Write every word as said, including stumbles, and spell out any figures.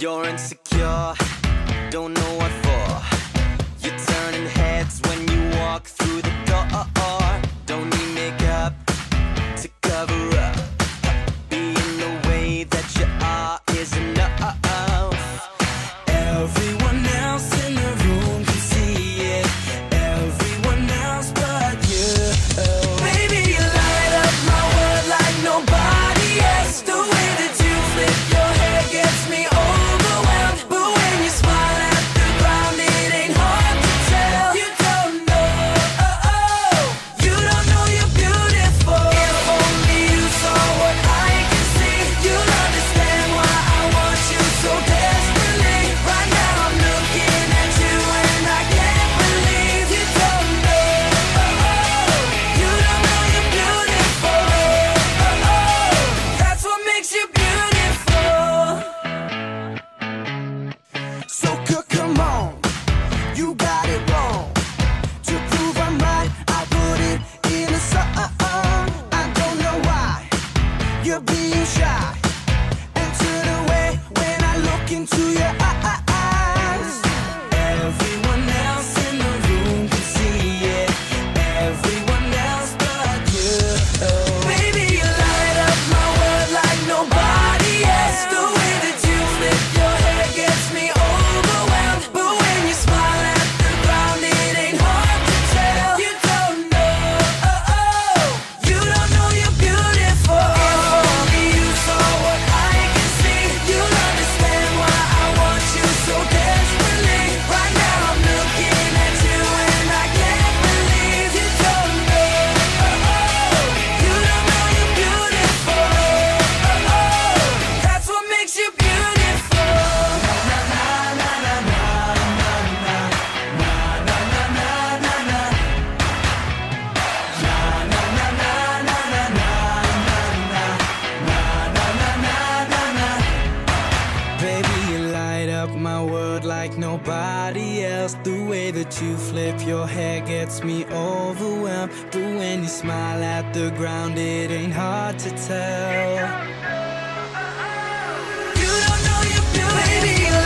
You're insecure, don't know what for. You're turning heads when you walk through the door. Don't need makeup to cover up. Being the way that you are is enough. Everyone else in the room can see it. Everyone else but you. Baby, you light up my world like nobody else. The way that you flip your hair gets me overwhelmed. But when you smile at the ground, it ain't hard to tell. You don't know, oh, oh. You don't know you're beautiful. If only you saw what I can see, you'll understand why I want you so desperately. Right now I'm looking at you and I can't believe you don't know, oh, oh. You don't know you're beautiful, oh, oh. That's what makes you beautiful. So c- come on, you got it wrong. To prove I'm right, I put it in a song. I don't know why you're being shy and turn away when I look into your eyes. Everyone else in the room can see it. Everyone else but you. Baby, you light up my world like nobody else. The way that you flip your hair gets me overwhelmed. But when you smile at the ground, it ain't hard to tell. You don't know, oh, oh. You don't know you're beautiful. If only you saw what I can see, you'll understand why I want you so desperately. Right now I'm looking at you and I can't believe you don't know, oh, oh. You don't know you're beautiful, oh, oh. That's what makes you beautiful. Na na na na na na na na na na na na na. Na na na na na na na na na na na na. Baby, you light up my world like nobody else. The way that you flip your hair gets me overwhelmed. But when you smile at the ground, it ain't hard to tell. You don't know you're beautiful. Baby, you